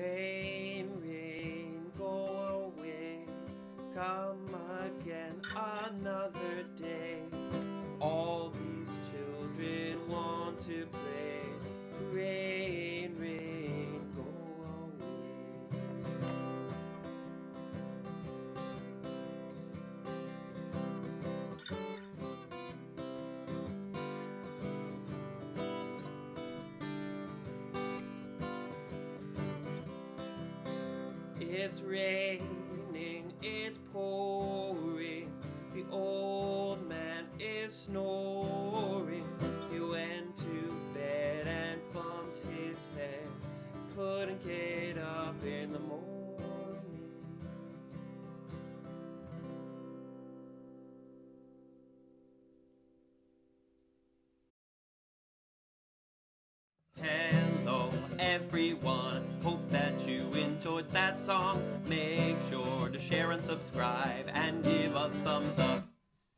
Rain, rain, go away. Come again another day. All these children want to play. Rain, rain, go away. It's raining, it's pouring. The old man is snoring. He went to bed and bumped his head. Couldn't get up in the morning. Hello everyone, hope that you enjoyed that song. Make sure to share and subscribe and give a thumbs up.